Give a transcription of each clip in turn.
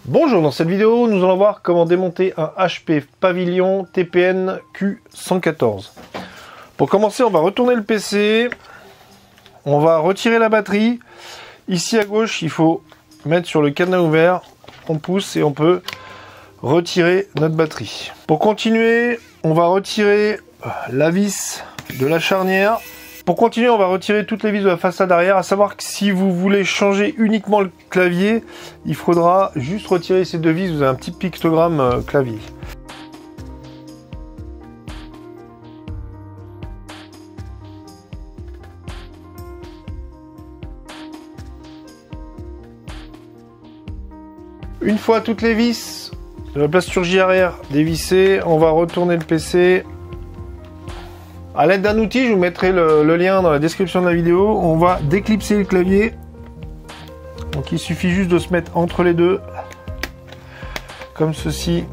Bonjour, dans cette vidéo, nous allons voir comment démonter un HP Pavilion TPN Q114. Pour commencer, on va retourner le PC, on va retirer la batterie. Ici à gauche, il faut mettre sur le cadenas ouvert, on pousse et on peut retirer notre batterie. Pour continuer, on va retirer la vis de la charnière. Pour continuer, on va retirer toutes les vis de la façade arrière, à savoir que si vous voulez changer uniquement le clavier, il faudra juste retirer ces deux vis, vous avez un petit pictogramme clavier. Une fois toutes les vis de la plasturgie arrière dévissées, on va retourner le PC. A l'aide d'un outil, je vous mettrai le lien dans la description de la vidéo. On va déclipser le clavier. Donc il suffit juste de se mettre entre les deux, comme ceci,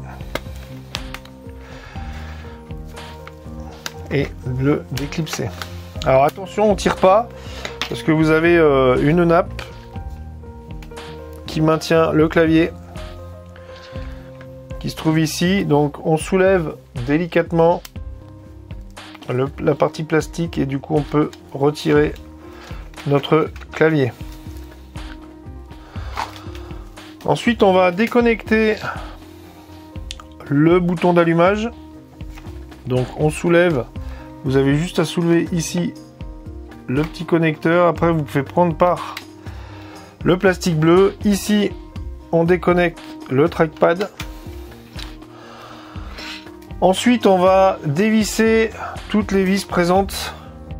et de le déclipser. Alors attention, on ne tire pas, parce que vous avez une nappe qui maintient le clavier, qui se trouve ici. Donc on soulève délicatement la partie plastique et du coup on peut retirer notre clavier. Ensuite on va déconnecter le bouton d'allumage. Donc on soulève, vous avez juste à soulever ici le petit connecteur. Après vous pouvez prendre par le plastique bleu. Ici on déconnecte le trackpad. Ensuite, on va dévisser toutes les vis présentes.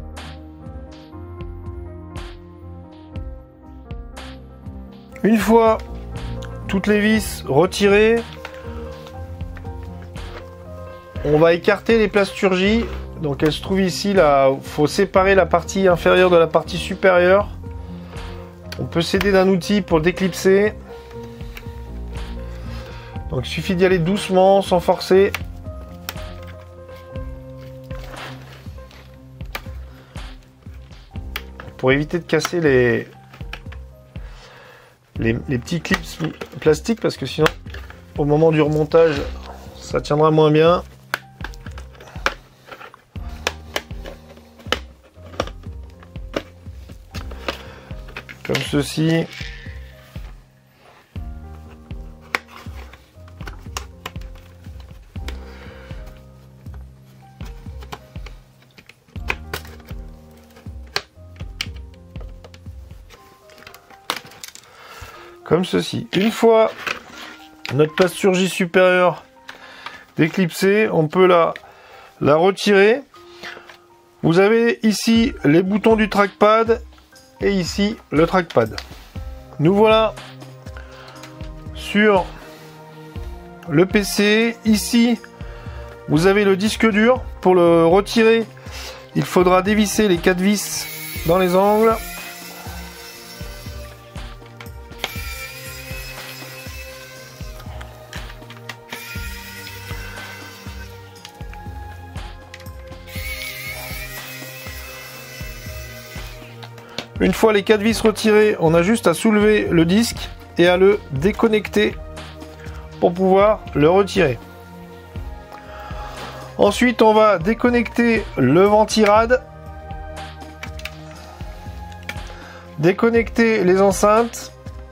Une fois toutes les vis retirées, on va écarter les plasturgies. Donc, elles se trouvent ici. Là, il faut séparer la partie inférieure de la partie supérieure. On peut s'aider d'un outil pour déclipser. Donc, il suffit d'y aller doucement, sans forcer. Pour éviter de casser les petits clips plastiques, parce que sinon au moment du remontage ça tiendra moins bien. Comme ceci. Comme ceci. Une fois notre plasturgie supérieure déclipsée, on peut la retirer. Vous avez ici les boutons du trackpad et ici le trackpad. Nous voilà sur le PC. Ici, vous avez le disque dur. Pour le retirer, il faudra dévisser les 4 vis dans les angles. Une fois les 4 vis retirées, on a juste à soulever le disque et à le déconnecter pour pouvoir le retirer. Ensuite, on va déconnecter le ventirad, déconnecter les enceintes,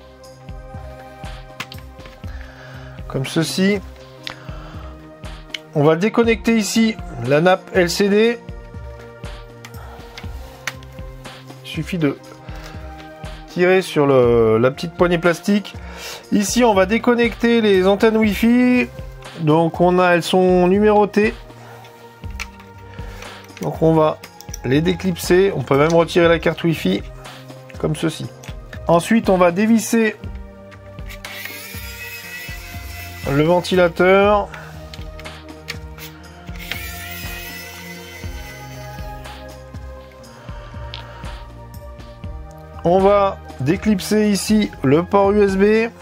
comme ceci. On va déconnecter ici la nappe LCD. Il suffit de tirer sur la petite poignée plastique. Ici, on va déconnecter les antennes Wi-Fi. Donc, elles sont numérotées. Donc, on va les déclipser. On peut même retirer la carte Wi-Fi, comme ceci. Ensuite, on va dévisser le ventilateur. On va déclipser ici le port USB.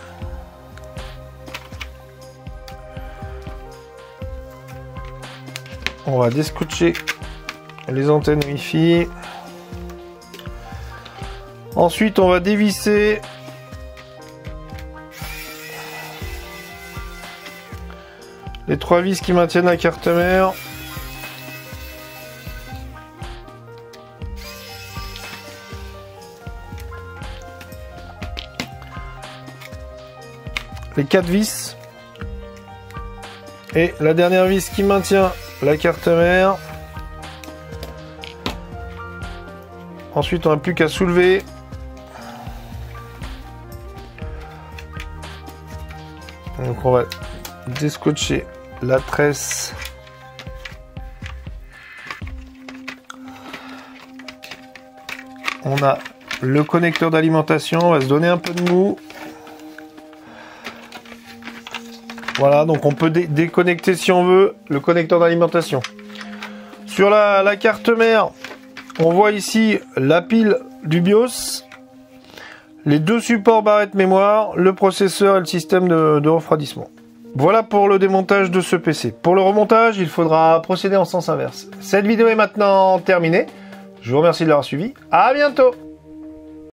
On va descotcher les antennes Wi-Fi. Ensuite, on va dévisser Les 3 vis qui maintiennent la carte mère. Les 4 vis. Et la dernière vis qui maintient la carte mère. Ensuite, on n'a plus qu'à soulever. Donc on va déscotcher la tresse. On a le connecteur d'alimentation, on va se donner un peu de mou. Voilà, donc on peut déconnecter si on veut le connecteur d'alimentation. Sur la carte mère, on voit ici la pile du BIOS, les 2 supports barrettes mémoire, le processeur et le système de refroidissement. Voilà pour le démontage de ce PC. Pour le remontage, il faudra procéder en sens inverse. Cette vidéo est maintenant terminée. Je vous remercie de l'avoir suivi. À bientôt!